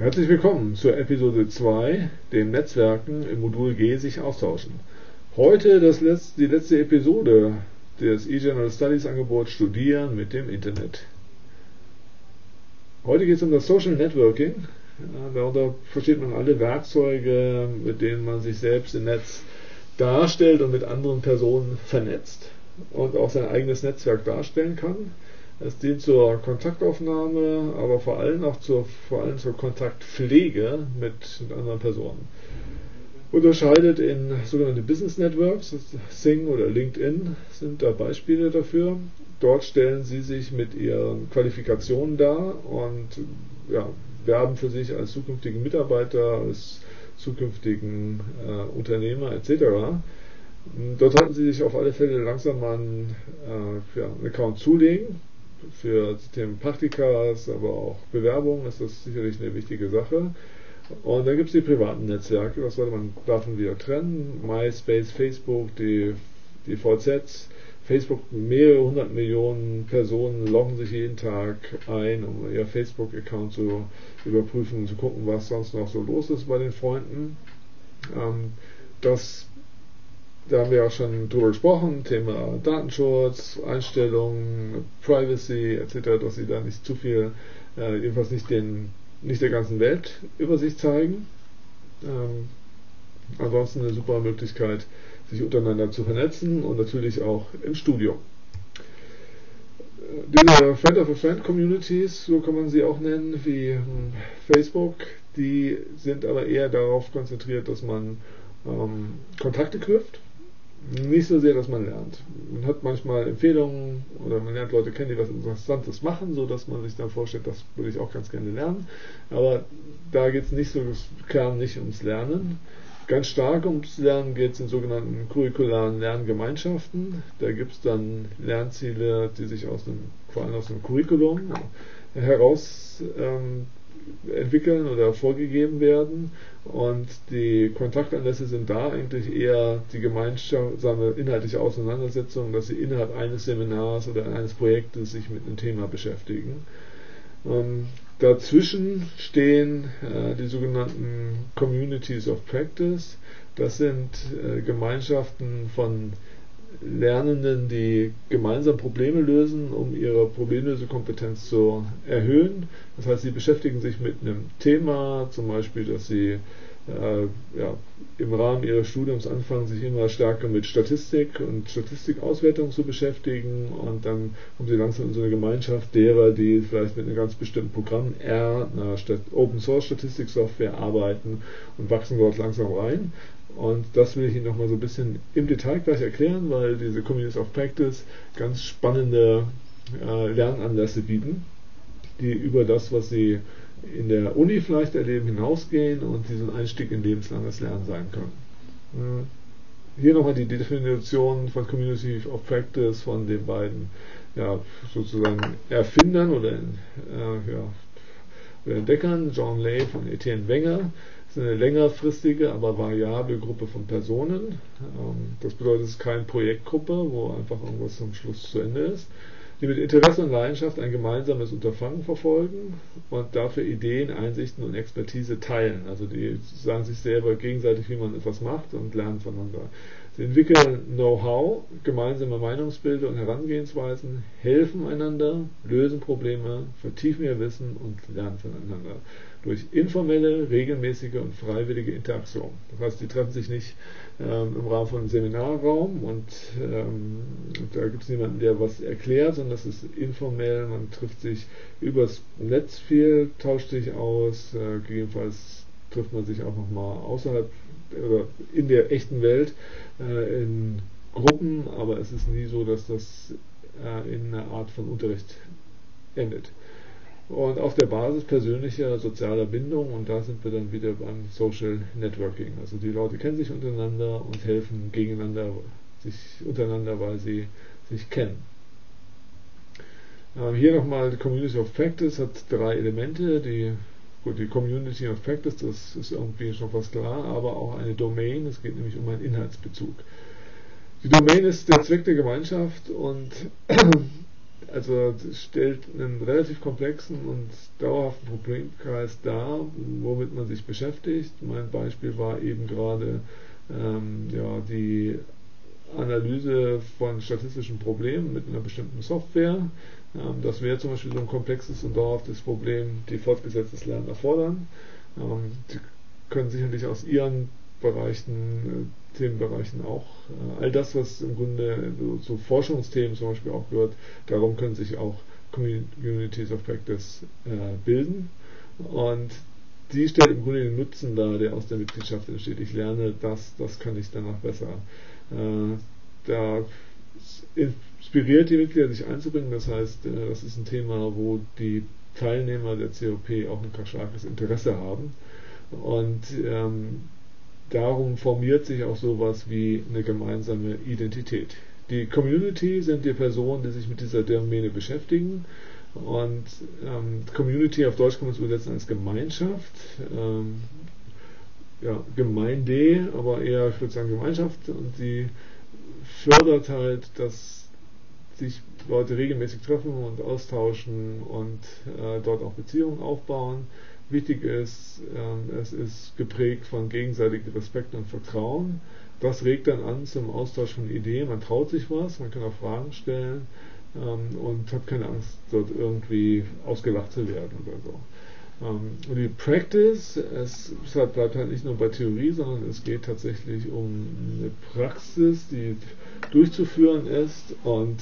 Herzlich willkommen zur Episode 2, dem Netzwerken im Modul G sich austauschen. Heute die letzte Episode des eGeneral Studies Angebots Studieren mit dem Internet. Heute geht es um das Social Networking. Darunter versteht man alle Werkzeuge, mit denen man sich selbst im Netz darstellt und mit anderen Personen vernetzt und auch sein eigenes Netzwerk darstellen kann. Es dient zur Kontaktaufnahme, aber vor allem zur Kontaktpflege mit anderen Personen. Unterscheidet in sogenannte Business Networks, Xing oder LinkedIn sind da Beispiele dafür. Dort stellen Sie sich mit Ihren Qualifikationen dar und werben für sich als zukünftigen Mitarbeiter, als zukünftigen Unternehmer etc. Dort sollten Sie sich auf alle Fälle langsam mal einen Account zulegen. Für Themen Praktikas, aber auch Bewerbungen ist das sicherlich eine wichtige Sache. Und dann gibt es die privaten Netzwerke, das sollte man davon wieder trennen. MySpace, Facebook, die VZs. Facebook, mehrere 100 Millionen Personen loggen sich jeden Tag ein, um ihr Facebook-Account zu überprüfen und zu gucken, was sonst noch so los ist bei den Freunden. Da haben wir auch schon drüber gesprochen, Thema Datenschutz, Einstellungen, Privacy etc., dass sie da nicht zu viel, jedenfalls nicht der ganzen Welt Übersicht zeigen. Ansonsten eine super Möglichkeit, sich untereinander zu vernetzen und natürlich auch im Studium. Diese Friend-of-a-Friend-Communities, so kann man sie auch nennen, wie Facebook, die sind aber eher darauf konzentriert, dass man Kontakte knüpft. Nicht so sehr, dass man lernt. Man hat manchmal Empfehlungen oder man lernt Leute kennen, die was Interessantes machen, so dass man sich dann vorstellt, das würde ich auch ganz gerne lernen. Aber da geht es nicht so, das Kern nicht ums Lernen. Ganz stark ums Lernen geht es in sogenannten curricularen Lerngemeinschaften. Da gibt es dann Lernziele, die sich vor allem aus einem Curriculum heraus entwickeln oder vorgegeben werden, und die Kontaktanlässe sind da eigentlich eher die gemeinsame inhaltliche Auseinandersetzung, dass sie innerhalb eines Seminars oder eines Projektes sich mit einem Thema beschäftigen. Dazwischen stehen die sogenannten Communities of Practice. Das sind Gemeinschaften von Lernenden, die gemeinsam Probleme lösen, um ihre Problemlösekompetenz zu erhöhen. Das heißt, sie beschäftigen sich mit einem Thema, zum Beispiel, dass sie im Rahmen ihres Studiums anfangen, sich immer stärker mit Statistik und Statistikauswertung zu beschäftigen, und dann kommen sie langsam in so eine Gemeinschaft derer, die vielleicht mit einem ganz bestimmten Programm einer Open-Source-Statistiksoftware arbeiten und wachsen dort langsam rein. Und das will ich Ihnen nochmal so ein bisschen im Detail gleich erklären, weil diese Communities of Practice ganz spannende Lernanlässe bieten, die über das, was Sie in der Uni vielleicht erleben, hinausgehen und diesen Einstieg in lebenslanges Lernen sein können. Hier nochmal die Definition von Community of Practice von den beiden sozusagen Erfindern oder Entdeckern, John Lay und Etienne Wenger. Das ist eine längerfristige, aber variable Gruppe von Personen. Das bedeutet, es ist keine Projektgruppe, wo einfach irgendwas zum Schluss zu Ende ist, die mit Interesse und Leidenschaft ein gemeinsames Unterfangen verfolgen und dafür Ideen, Einsichten und Expertise teilen. Also die sagen sich selber gegenseitig, wie man etwas macht, und lernen voneinander. Sie entwickeln Know-how, gemeinsame Meinungsbilder und Herangehensweisen, helfen einander, lösen Probleme, vertiefen ihr Wissen und lernen voneinander. Durch informelle, regelmäßige und freiwillige Interaktion. Das heißt, die treffen sich nicht im Rahmen von einem Seminarraum und da gibt es niemanden, der was erklärt, sondern das ist informell, man trifft sich übers Netz viel, tauscht sich aus, gegebenenfalls trifft man sich auch nochmal außerhalb oder in der echten Welt in Gruppen, aber es ist nie so, dass das in einer Art von Unterricht endet. Und auf der Basis persönlicher sozialer Bindung, und da sind wir dann wieder beim Social Networking. Also die Leute kennen sich untereinander und helfen sich untereinander, weil sie sich kennen. Hier nochmal, die Community of Practice hat 3 Elemente. Die Community of Practice, das ist irgendwie schon fast klar, aber auch eine Domain, es geht nämlich um einen Inhaltsbezug. Die Domain ist der Zweck der Gemeinschaft und also stellt einen relativ komplexen und dauerhaften Problemkreis dar, womit man sich beschäftigt. Mein Beispiel war eben gerade die Analyse von statistischen Problemen mit einer bestimmten Software. Das wäre zum Beispiel so ein komplexes und dauerhaftes Problem, die fortgesetztes Lernen erfordern. Sie können sicherlich aus Ihren Themenbereichen auch, all das, was im Grunde zu Forschungsthemen zum Beispiel auch gehört, darum können sich auch Communities of Practice bilden. Und die stellt im Grunde den Nutzen dar, der aus der Mitgliedschaft entsteht. Ich lerne das kann ich danach besser. Da inspiriert die Mitglieder, sich einzubringen. Das heißt, das ist ein Thema, wo die Teilnehmer der COP auch ein starkes Interesse haben. Und darum formiert sich auch sowas wie eine gemeinsame Identität. Die Community sind die Personen, die sich mit dieser Domäne beschäftigen. Und Community auf Deutsch kann man es übersetzen als Gemeinschaft. Gemeinde, aber eher, ich würde sagen, Gemeinschaft. Und die fördert halt, dass sich Leute regelmäßig treffen und austauschen und dort auch Beziehungen aufbauen. Wichtig ist, es ist geprägt von gegenseitigem Respekt und Vertrauen. Das regt dann an zum Austausch von Ideen. Man traut sich was, man kann auch Fragen stellen und hat keine Angst, dort irgendwie ausgelacht zu werden oder so. Und die Practice, es bleibt halt nicht nur bei Theorie, sondern es geht tatsächlich um eine Praxis, die durchzuführen ist und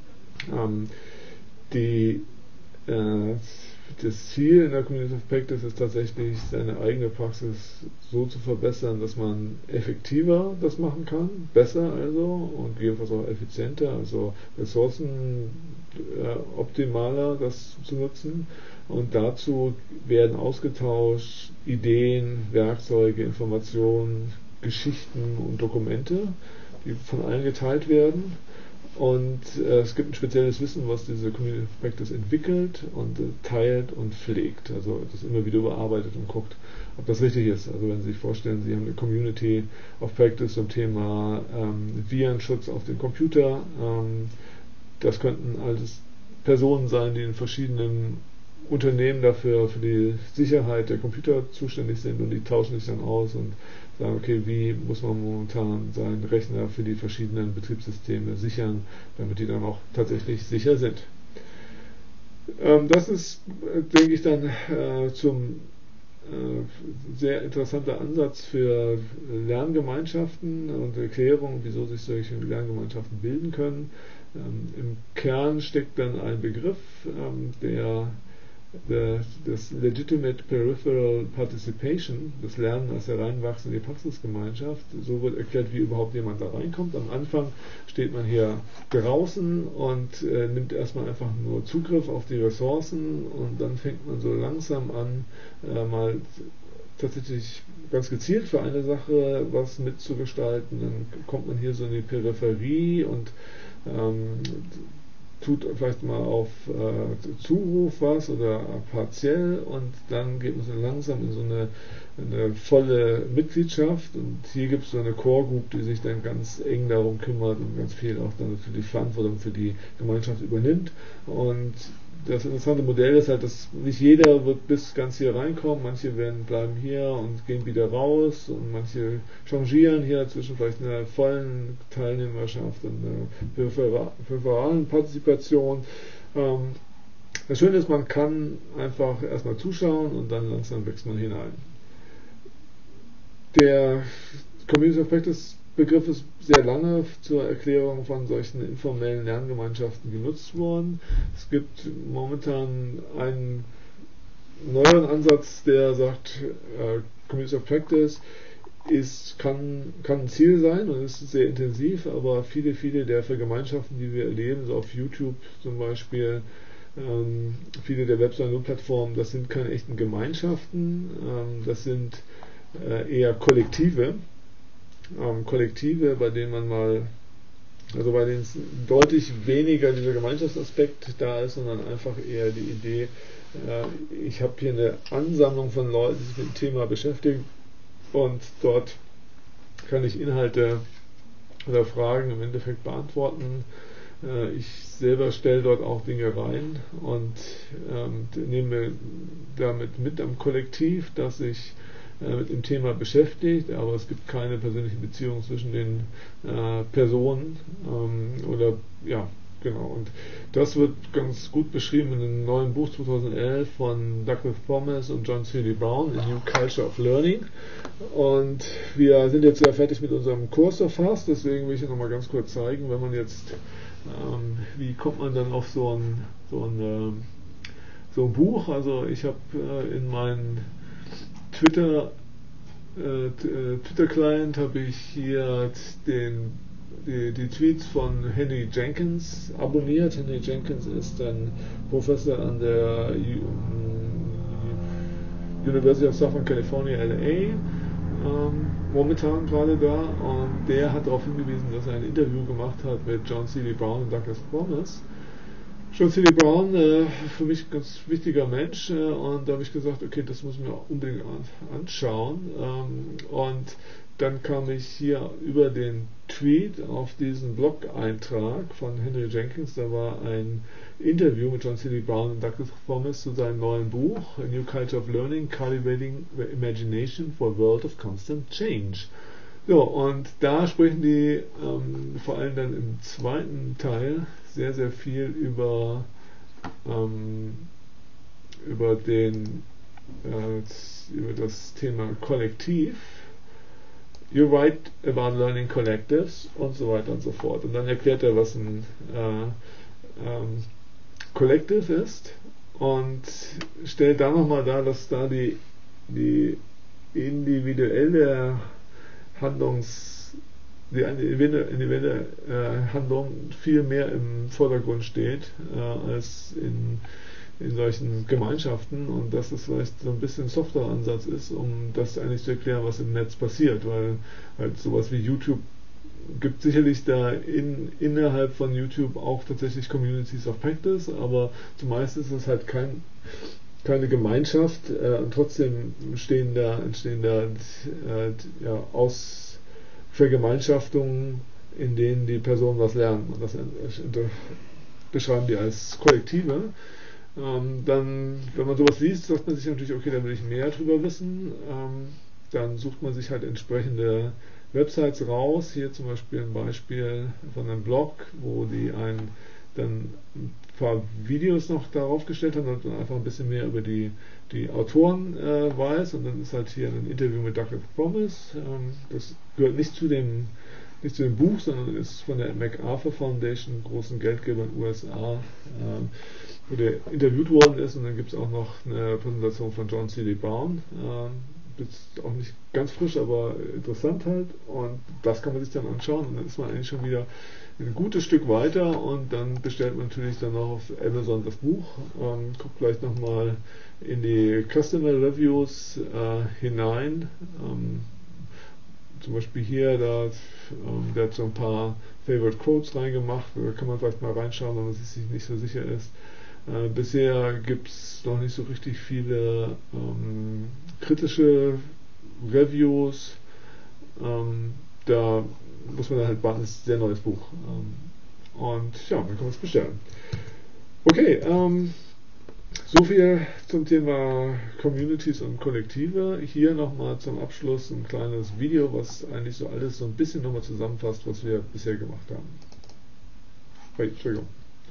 das Ziel in der Community of Practice ist tatsächlich, seine eigene Praxis so zu verbessern, dass man effektiver das machen kann, besser also und jedenfalls auch effizienter, also Ressourcen optimaler das zu nutzen. Und dazu werden ausgetauscht Ideen, Werkzeuge, Informationen, Geschichten und Dokumente, die von allen geteilt werden. Und es gibt ein spezielles Wissen, was diese Community of Practice entwickelt und teilt und pflegt. Also das immer wieder überarbeitet und guckt, ob das richtig ist. Also wenn Sie sich vorstellen, Sie haben eine Community of Practice zum Thema Virenschutz auf dem Computer. Das könnten alles Personen sein, die in verschiedenen Unternehmen dafür für die Sicherheit der Computer zuständig sind und die tauschen sich dann aus und sagen, okay, wie muss man momentan seinen Rechner für die verschiedenen Betriebssysteme sichern, damit die dann auch tatsächlich sicher sind. Das ist, denke ich, dann zum sehr interessanter Ansatz für Lerngemeinschaften und Erklärung, wieso sich solche Lerngemeinschaften bilden können. Im Kern steckt dann ein Begriff, das Legitimate Peripheral Participation, das Lernen als Hereinwachsen in die Praxisgemeinschaft. So wird erklärt, wie überhaupt jemand da reinkommt. Am Anfang steht man hier draußen und nimmt erstmal einfach nur Zugriff auf die Ressourcen und dann fängt man so langsam an, mal tatsächlich ganz gezielt für eine Sache was mitzugestalten. Dann kommt man hier so in die Peripherie und tut vielleicht mal auf Zuruf was oder partiell und dann geht man so langsam in so eine volle Mitgliedschaft und hier gibt es so eine Core Group, die sich dann ganz eng darum kümmert und ganz viel auch dann natürlich Verantwortung für die Gemeinschaft übernimmt. Und das interessante Modell ist halt, dass nicht jeder wird bis ganz hier reinkommen, manche bleiben hier und gehen wieder raus und manche changieren hier zwischen vielleicht einer vollen Teilnehmerschaft und einer peripheralen Partizipation. Das Schöne ist, man kann einfach erstmal zuschauen und dann langsam wächst man hinein. Der Community of Practice Begriff ist sehr lange zur Erklärung von solchen informellen Lerngemeinschaften genutzt worden. Es gibt momentan einen neueren Ansatz, der sagt, Community of Practice kann ein Ziel sein und ist sehr intensiv, aber viele der Vergemeinschaften, die wir erleben, so auf YouTube zum Beispiel, viele der Webseiten und Plattformen, das sind keine echten Gemeinschaften, das sind eher Kollektive, bei denen bei denen es deutlich weniger dieser Gemeinschaftsaspekt da ist, sondern einfach eher die Idee, ich habe hier eine Ansammlung von Leuten, die sich mit dem Thema beschäftigen und dort kann ich Inhalte oder Fragen im Endeffekt beantworten. Ich selber stelle dort auch Dinge rein und nehme damit mit am Kollektiv, das sich mit dem Thema beschäftigt, aber es gibt keine persönliche Beziehung zwischen den Personen oder ja, genau. Und das wird ganz gut beschrieben in einem neuen Buch 2011 von Douglas Thomas und John Seely Brown, A New Culture of Learning. Und wir sind jetzt ja fertig mit unserem Kurs erfasst, deswegen will ich nochmal ganz kurz zeigen, wenn man jetzt, wie kommt man dann auf so ein Buch? Also ich habe in meinen Twitter-Client habe ich hier die Tweets von Henry Jenkins abonniert. Henry Jenkins ist ein Professor an der University of Southern California, LA, momentan gerade da, und der hat darauf hingewiesen, dass er ein Interview gemacht hat mit John Seely Brown und Douglas Thomas. John Seely Brown, für mich ein ganz wichtiger Mensch, und da habe ich gesagt, okay, das muss ich mir unbedingt anschauen, und dann kam ich hier über den Tweet auf diesen Blog-Eintrag von Henry Jenkins. Da war ein Interview mit John Seely Brown und Douglas Thomas zu seinem neuen Buch A New Culture of Learning, Cultivating the Imagination for a World of Constant Change. So, und da sprechen die vor allem dann im zweiten Teil sehr, sehr viel über das Thema Kollektiv. You write about learning collectives und so weiter und so fort. Und dann erklärt er, was ein Collective ist, und stellt da nochmal dar, dass da die individuelle Handlung viel mehr im Vordergrund steht als in solchen Gemeinschaften, und dass es vielleicht so ein bisschen ein softer Ansatz ist, um das eigentlich zu erklären, was im Netz passiert, weil halt sowas wie YouTube gibt sicherlich da innerhalb von YouTube auch tatsächlich Communities of Practice, aber zumeist ist es halt keine Gemeinschaft, und trotzdem entstehen da aus Vergemeinschaftungen, in denen die Personen was lernen, und das beschreiben die als Kollektive. Dann, wenn man sowas liest, sagt man sich natürlich, okay, da will ich mehr drüber wissen. Dann sucht man sich halt entsprechende Websites raus. Hier zum Beispiel ein Beispiel von einem Blog, wo die dann ein paar Videos noch darauf gestellt haben, damit man einfach ein bisschen mehr über die Autoren weiß. Und dann ist halt hier ein Interview mit Douglas Thomas. Das gehört nicht zu dem Buch, sondern ist von der MacArthur Foundation, großen Geldgeber in den USA, wo der interviewt worden ist. Und dann gibt es auch noch eine Präsentation von John Seely Brown. Ist auch nicht ganz frisch, aber interessant halt. Und das kann man sich dann anschauen, und dann ist man eigentlich schon wieder ein gutes Stück weiter, und dann bestellt man natürlich dann auch auf Amazon das Buch. Guckt vielleicht nochmal in die Customer Reviews hinein. Zum Beispiel hier, der hat so ein paar Favorite Quotes reingemacht, da kann man vielleicht mal reinschauen, wenn man sich nicht so sicher ist. Bisher gibt es noch nicht so richtig viele kritische Reviews. Da muss man dann halt warten, das ist ein sehr neues Buch. Und ja, dann kann man es bestellen. Okay, so viel zum Thema Communities und Kollektive. Hier nochmal zum Abschluss ein kleines Video, was eigentlich so alles so ein bisschen nochmal zusammenfasst, was wir bisher gemacht haben. Entschuldigung.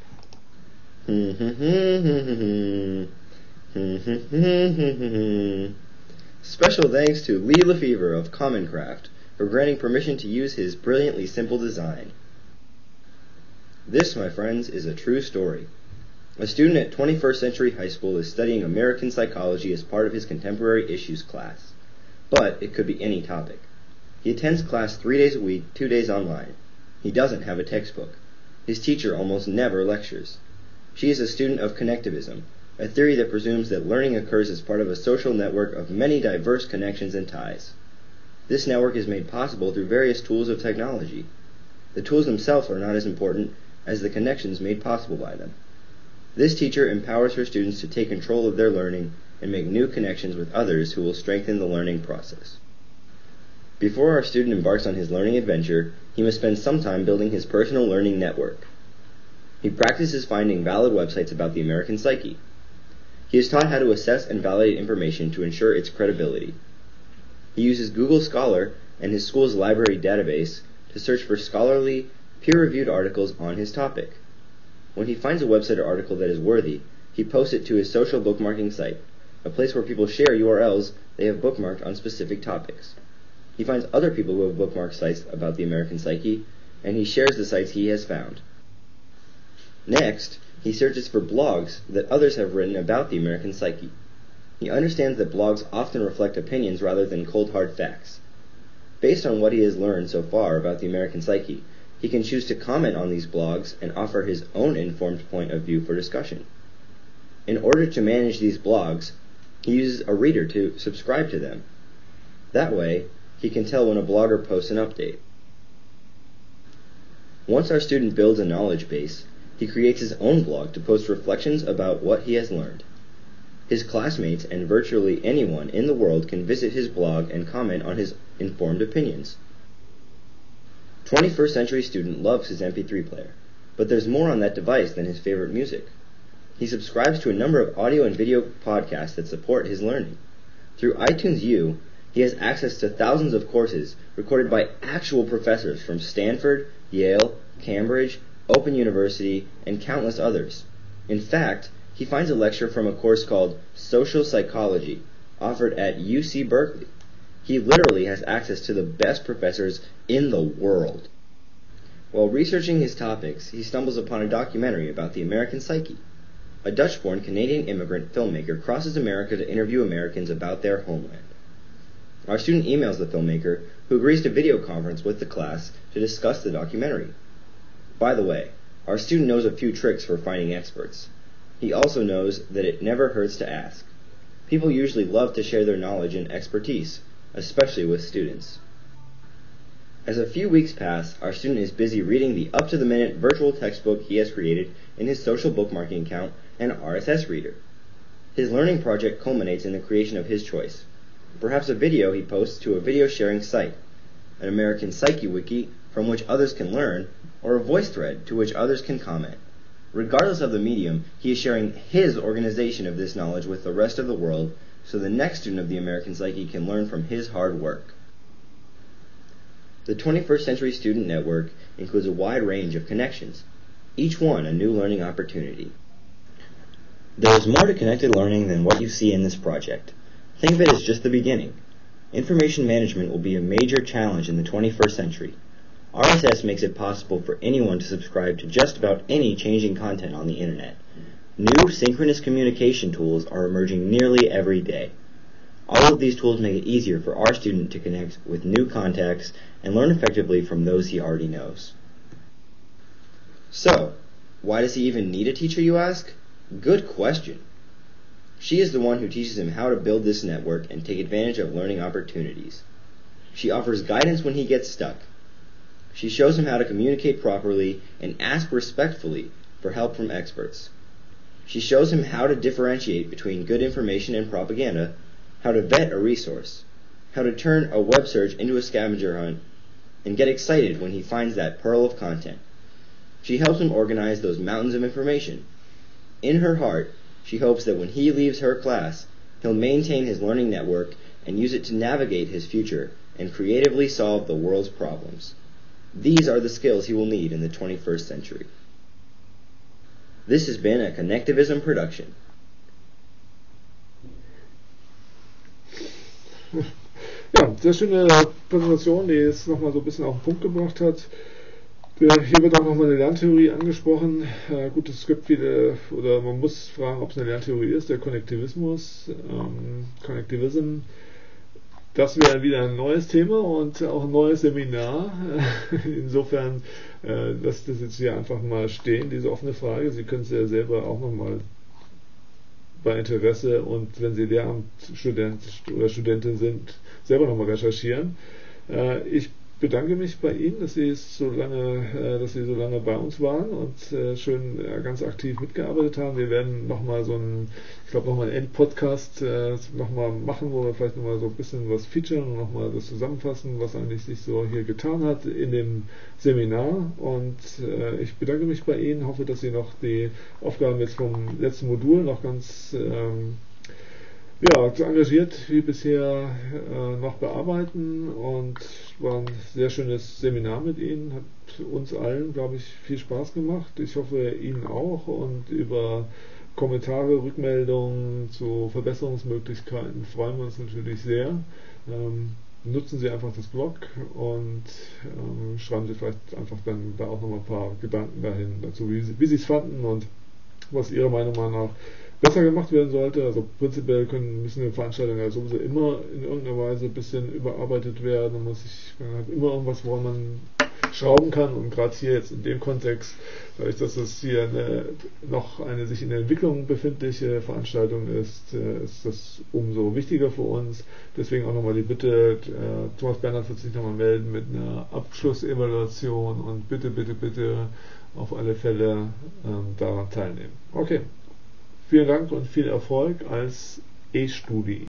Special thanks to Lee Lefevre of Commoncraft for granting permission to use his brilliantly simple design. This, my friends, is a true story. A student at 21st Century High School is studying American psychology as part of his contemporary issues class. But it could be any topic. He attends class 3 days a week, 2 days online. He doesn't have a textbook. His teacher almost never lectures. She is a student of connectivism, a theory that presumes that learning occurs as part of a social network of many diverse connections and ties. This network is made possible through various tools of technology. The tools themselves are not as important as the connections made possible by them. This teacher empowers her students to take control of their learning and make new connections with others who will strengthen the learning process. Before our student embarks on his learning adventure, he must spend some time building his personal learning network. He practices finding valid websites about the American psyche. He is taught how to assess and validate information to ensure its credibility. He uses Google Scholar and his school's library database to search for scholarly, peer-reviewed articles on his topic. When he finds a website or article that is worthy, he posts it to his social bookmarking site, a place where people share URLs they have bookmarked on specific topics. He finds other people who have bookmarked sites about the American psyche, and he shares the sites he has found. Next, he searches for blogs that others have written about the American psyche. He understands that blogs often reflect opinions rather than cold hard facts. Based on what he has learned so far about the American psyche, he can choose to comment on these blogs and offer his own informed point of view for discussion. In order to manage these blogs, he uses a reader to subscribe to them. That way, he can tell when a blogger posts an update. Once our student builds a knowledge base, he creates his own blog to post reflections about what he has learned. His classmates and virtually anyone in the world can visit his blog and comment on his informed opinions. 21st Century Student loves his MP3 player, but there's more on that device than his favorite music. He subscribes to a number of audio and video podcasts that support his learning. Through iTunes U, he has access to thousands of courses recorded by actual professors from Stanford, Yale, Cambridge, Open University, and countless others. In fact, he finds a lecture from a course called Social Psychology, offered at UC Berkeley. He literally has access to the best professors in the world. While researching his topics, he stumbles upon a documentary about the American psyche. A Dutch-born Canadian immigrant filmmaker crosses America to interview Americans about their homeland. Our student emails the filmmaker, who agrees to video conference with the class to discuss the documentary. By the way, our student knows a few tricks for finding experts. He also knows that it never hurts to ask. People usually love to share their knowledge and expertise, especially with students. As a few weeks pass, our student is busy reading the up-to-the-minute virtual textbook he has created in his social bookmarking account and RSS reader. His learning project culminates in the creation of his choice. Perhaps a video he posts to a video sharing site, an American Psyche wiki from which others can learn, or a voice thread to which others can comment. Regardless of the medium, he is sharing his organization of this knowledge with the rest of the world so the next student of the American Psyche can learn from his hard work. The 21st Century Student Network includes a wide range of connections, each one a new learning opportunity. There is more to connected learning than what you see in this project. Think of it as just the beginning. Information management will be a major challenge in the 21st century. RSS makes it possible for anyone to subscribe to just about any changing content on the internet. New synchronous communication tools are emerging nearly every day. All of these tools make it easier for our student to connect with new contacts and learn effectively from those he already knows. So, why does he even need a teacher, you ask? Good question. She is the one who teaches him how to build this network and take advantage of learning opportunities. She offers guidance when he gets stuck. She shows him how to communicate properly and ask respectfully for help from experts. She shows him how to differentiate between good information and propaganda, how to vet a resource, how to turn a web search into a scavenger hunt, and get excited when he finds that pearl of content. She helps him organize those mountains of information. In her heart, she hopes that when he leaves her class, he'll maintain his learning network and use it to navigate his future and creatively solve the world's problems. These are the skills he will need in the 21st century. This has been a Connectivism production. Ja, sehr schöne Präsentation, die es nochmal so ein bisschen auf den Punkt gebracht hat. Hier wird auch nochmal eine Lerntheorie angesprochen. Gut, es gibt viele, oder man muss fragen, ob es eine Lerntheorie ist, der Konnektivismus, Connectivism. Das wäre wieder ein neues Thema und auch ein neues Seminar. Insofern lasst das jetzt hier einfach mal stehen, diese offene Frage. Sie können es ja selber auch nochmal bei Interesse und wenn Sie Lehramtsstudent oder Studentin sind, selber nochmal recherchieren. Ich bedanke mich bei Ihnen, dass Sie so lange bei uns waren und schön ganz aktiv mitgearbeitet haben. Wir werden nochmal einen Endpodcast nochmal machen, wo wir vielleicht nochmal so ein bisschen was featuren und nochmal das zusammenfassen, was eigentlich sich so hier getan hat in dem Seminar. Und ich bedanke mich bei Ihnen, hoffe, dass Sie noch die Aufgaben jetzt vom letzten Modul noch ganz so engagiert wie bisher noch bearbeiten, und war ein sehr schönes Seminar mit Ihnen, hat uns allen, glaube ich, viel Spaß gemacht. Ich hoffe Ihnen auch, und über Kommentare, Rückmeldungen zu Verbesserungsmöglichkeiten freuen wir uns natürlich sehr. Nutzen Sie einfach das Blog und schreiben Sie vielleicht einfach dann da auch nochmal ein paar Gedanken dahin dazu, wie Sie es fanden und was Ihrer Meinung nach besser gemacht werden sollte. Also prinzipiell müssen Veranstaltungen ja sowieso immer in irgendeiner Weise ein bisschen überarbeitet werden, und man hat immer irgendwas, woran man schrauben kann, und gerade hier jetzt in dem Kontext, dadurch, dass es hier noch eine sich in der Entwicklung befindliche Veranstaltung ist, ist das umso wichtiger für uns. Deswegen auch nochmal die Bitte, Thomas Bernhard wird sich nochmal melden mit einer Abschlussevaluation, und bitte auf alle Fälle daran teilnehmen. Okay. Vielen Dank und viel Erfolg als E-Studi.